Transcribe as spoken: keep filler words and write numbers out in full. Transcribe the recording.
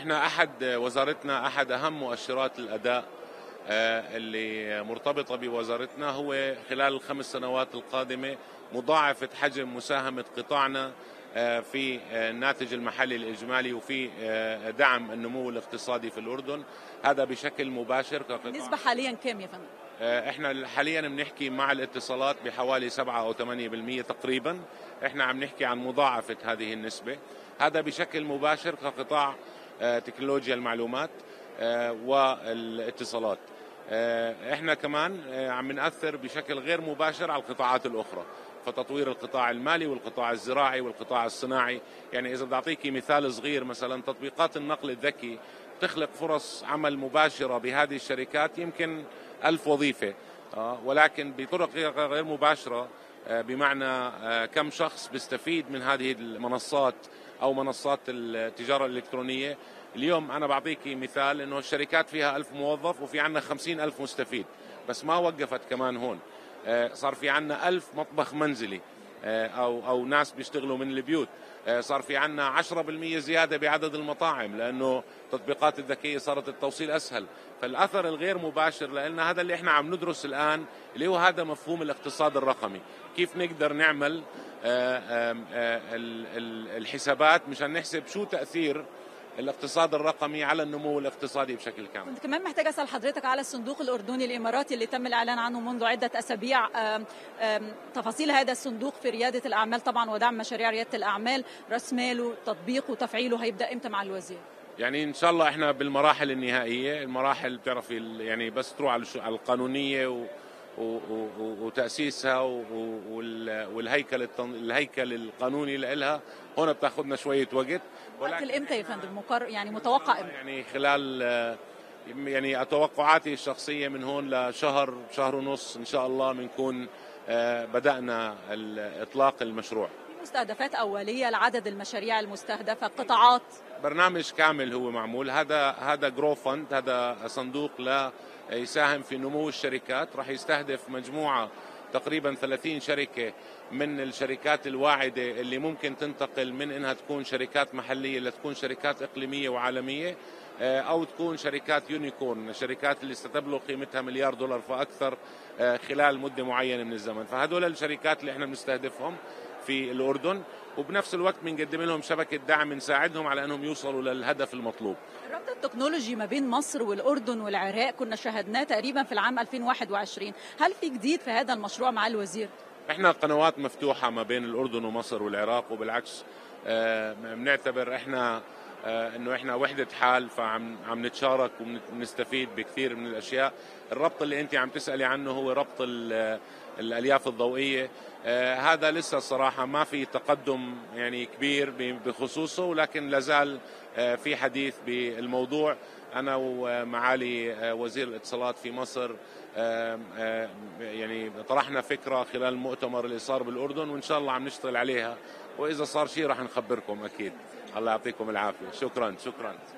احنا احد وزارتنا احد اهم مؤشرات الاداء آه، اللي مرتبطه بوزارتنا هو خلال الخمس سنوات القادمه مضاعفه حجم مساهمه قطاعنا آه، في آه، الناتج المحلي الاجمالي وفي آه، دعم النمو الاقتصادي في الاردن. هذا بشكل مباشر كقطاع. النسبة حاليا كام يا فندم؟ آه، احنا حاليا بنحكي مع الاتصالات بحوالي سبعة او ثمانية بالمئة تقريبا. احنا عم نحكي عن مضاعفه هذه النسبه. هذا بشكل مباشر كقطاع آه، تكنولوجيا المعلومات آه، والاتصالات. آه، احنا كمان آه، عم نأثر بشكل غير مباشر على القطاعات الاخرى، فتطوير القطاع المالي والقطاع الزراعي والقطاع الصناعي. يعني اذا بدي اعطيكي مثال صغير، مثلا تطبيقات النقل الذكي تخلق فرص عمل مباشرة بهذه الشركات، يمكن ألف وظيفة، آه، ولكن بطرق غير مباشرة آه، بمعنى آه، كم شخص بيستفيد من هذه المنصات أو منصات التجارة الإلكترونية. اليوم أنا بعطيكي مثال إنه الشركات فيها ألف موظف وفي عنا خمسين ألف مستفيد، بس ما وقفت كمان هون. آه، صار في عنا ألف مطبخ منزلي آه، أو أو ناس بيشتغلوا من البيوت. آه، صار في عنا عشرة بالمئة زيادة بعدد المطاعم لأنه التطبيقات الذكية صارت التوصيل أسهل. فالأثر الغير مباشر لأن هذا اللي احنا عم ندرس الآن، اللي هو هذا مفهوم الاقتصاد الرقمي. كيف نقدر نعمل آه، آه، آه، الحسابات مشان نحسب شو تأثير الاقتصاد الرقمي على النمو الاقتصادي بشكل كامل. كنت كمان محتاجة أسأل حضرتك على الصندوق الأردني الإماراتي اللي تم الإعلان عنه منذ عدة أسابيع. آم آم تفاصيل هذا الصندوق في ريادة الأعمال طبعا ودعم مشاريع ريادة الأعمال، رأس ماله، تطبيقه، تفعيله هيبدأ إمتى مع الوزير؟ يعني إن شاء الله إحنا بالمراحل النهائية، المراحل بتعرفي يعني بس تروح على القانونية و وتأسيسها والهيكل الهيكل القانوني لها، هون بتاخذنا شوية وقت. وقت الامتى يا فندم؟ مقر يعني متوقع امتى؟ يعني خلال يعني توقعاتي الشخصية من هون لشهر شهر ونص إن شاء الله بنكون بدأنا إطلاق المشروع. مستهدفات أولية لعدد المشاريع المستهدفة، قطاعات؟ برنامج كامل هو معمول. هذا هذا جرو فند، هذا صندوق لا يساهم في نمو الشركات. راح يستهدف مجموعة تقريبا ثلاثين شركة من الشركات الواعدة اللي ممكن تنتقل من انها تكون شركات محلية لتكون شركات اقليمية وعالمية، او تكون شركات يونيكورن، الشركات اللي ستبلغ قيمتها مليار دولار فاكثر خلال مدة معينة من الزمن. فهذول الشركات اللي احنا بنستهدفهم في الأردن، وبنفس الوقت بنقدم لهم شبكة دعم نساعدهم على أنهم يوصلوا للهدف المطلوب. الربط التكنولوجي ما بين مصر والأردن والعراق كنا شاهدناه تقريبا في العام ألفين وواحد وعشرين، هل في جديد في هذا المشروع مع الوزير؟ احنا قنوات مفتوحة ما بين الأردن ومصر والعراق، وبالعكس بنعتبر احنا انه احنا وحدة حال، فعم عم نتشارك ونستفيد بكثير من الاشياء. الربط اللي انت عم تسألي عنه هو ربط الالياف الضوئية. آه هذا لسه الصراحة ما في تقدم يعني كبير بخصوصه، ولكن لازال آه في حديث بالموضوع. أنا ومعالي آه وزير الاتصالات في مصر آه آه يعني طرحنا فكرة خلال المؤتمر اللي صار بالأردن، وإن شاء الله عم نشتغل عليها، وإذا صار شيء راح نخبركم أكيد. الله يعطيكم العافية. شكرا شكرا.